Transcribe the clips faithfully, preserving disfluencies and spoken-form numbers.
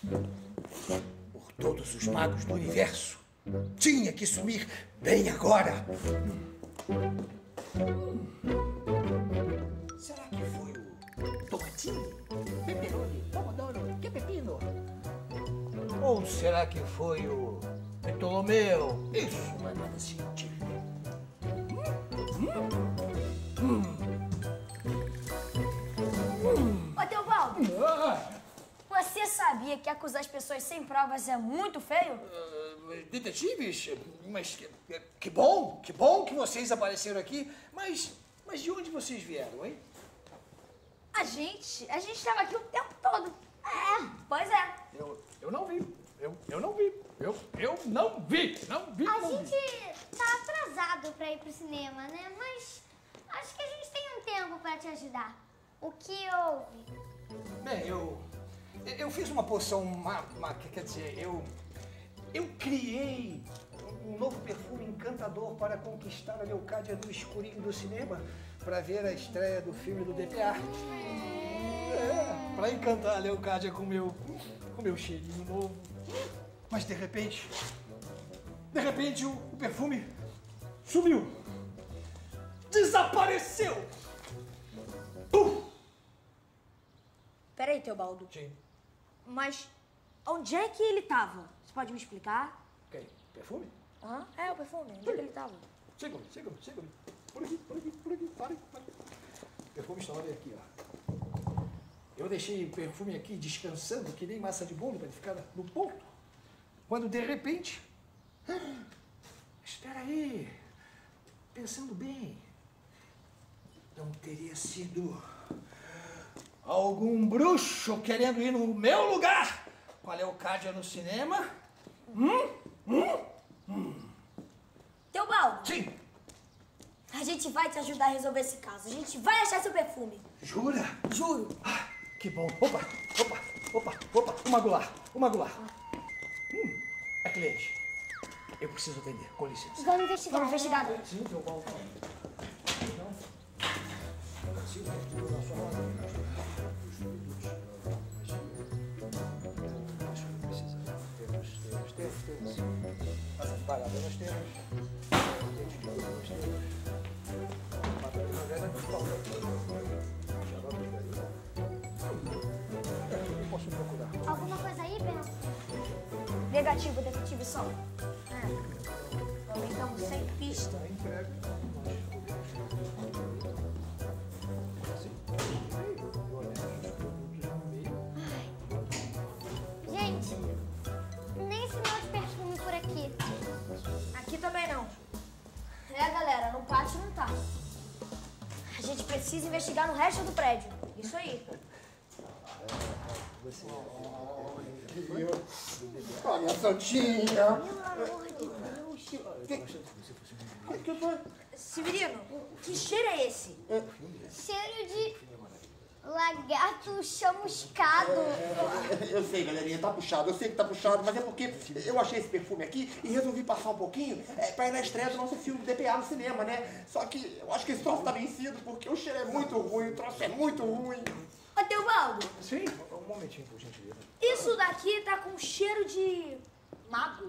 Por todos os magos do universo, tinha que sumir bem agora. Será que foi o tomatinho? Pepperoni, pomodoro, que pepino? Ou será que foi o Ptolomeu? Isso não é nada científico. Ô, Teobaldo, você sabia que acusar as pessoas sem provas é muito feio? Uh, detetives? Mas que, que bom, que bom que vocês apareceram aqui. Mas, mas de onde vocês vieram, hein? A gente, a gente estava aqui o tempo todo. É, pois é. Eu, eu não vi, eu, eu não vi, eu, eu não vi, não vi, A não gente vi. tá atrasado pra ir pro cinema, né? Mas acho que a gente tem um tempo pra te ajudar. O que houve? Bem, eu, eu fiz uma poção, ma, ma, quer dizer, eu, eu criei um novo perfume encantador para conquistar a Leocádia no escurinho do cinema para ver a estreia do filme do D P A. É, para encantar a Leocádia com meu, com meu cheirinho novo. Mas de repente, de repente o, o perfume sumiu, desapareceu. Pum! Peraí, Teobaldo. Sim. Mas onde é que ele tava? Você pode me explicar? Quem? Perfume? Aham, é o perfume. Onde é que ele tava? Segura, segura, segura. Por aqui, por aqui, por aqui, pare, pare. O perfume está olha aqui, ó. Eu deixei o perfume aqui descansando, que nem massa de bolo, para ele ficar no ponto. Quando de repente... Ah, espera aí. Pensando bem. Não teria sido algum bruxo querendo ir no meu lugar com a Leocádia no cinema? Hum? Hum? Hum? Teobaldo, Sim. a gente vai te ajudar a resolver esse caso. A gente vai achar seu perfume. Jura? Juro. Ah, que bom. Opa, opa, opa, opa. Uma gular, uma gular. Hum, é cliente. Eu preciso atender, com licença. Vamos investigar. Vamos investigar. Sim, teu balcão. Não. Se o resto da sua roda, os produtos, acho que precisa. Temos, temos, temos, temos. Essa parada nós temos. Dente de ouro nós temos. Papel de novela de falta. Xarope de galinha. Eu posso procurar. Alguma coisa aí, Bento? Negativo, detetive só. É. Também estamos sem pista. Entrega. Gente, nem sinal de perfume por aqui. Aqui também não. É, galera, no pátio não tá. A gente precisa investigar no resto do prédio. Isso aí. Você. Olha, Santinha. Pelo amor de Deus. Severino, que cheiro é esse? Cheiro de lagarto chamuscado. Eu sei, galerinha, tá puxado. Eu sei que tá puxado, mas é porque eu achei esse perfume aqui e resolvi passar um pouquinho é, pra ir na estreia do nosso filme D P A no cinema, né? Só que eu acho que esse troço tá vencido porque o cheiro é muito ruim, o troço é muito ruim. Ô, Teobaldo, Sim, um momentinho, por gentileza. isso daqui tá com cheiro de mago.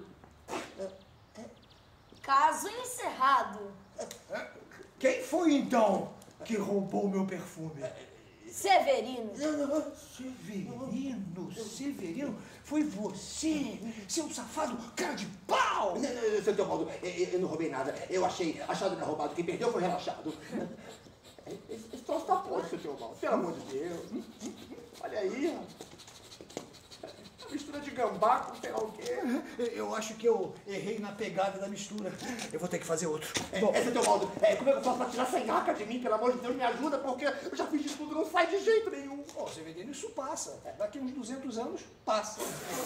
Caso encerrado. Quem foi então que roubou meu perfume? Severino. Severino, Severino, foi você, seu safado cara de pau! Não, não, não, seu Teobaldo, eu, eu não roubei nada. Eu achei, achado não é roubado. Quem perdeu foi relaxado. Esse, esse troço tá podre, seu Teobaldo. Pelo amor de Deus. Olha aí, ó. Mistura de gambá com sei lá o quê. Eu acho que eu errei na pegada da mistura. Eu vou ter que fazer outro. É, Bom, é, seu Teobaldo, é, como é que eu faço pra tirar essa nhaca de mim? Pelo amor de Deus, me ajuda, porque eu já fiz de tudo, não sai de jeito nenhum. ó, Severino, isso passa. Daqui uns duzentos anos, passa.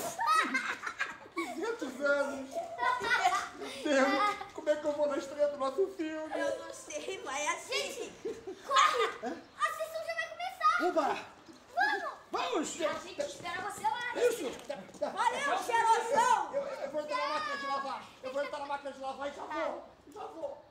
duzentos anos. Meu Deus, como é que eu vou na estreia do nosso filme? Eu não sei, vai assistir. Corre! A sessão já vai começar! Oba! Vamos! Vamos! A gente espera você lá. Isso! Valeu, cheirosão! Eu, eu vou entrar na máquina de lavar. Eu vou entrar na máquina de lavar e já vou. Já vou.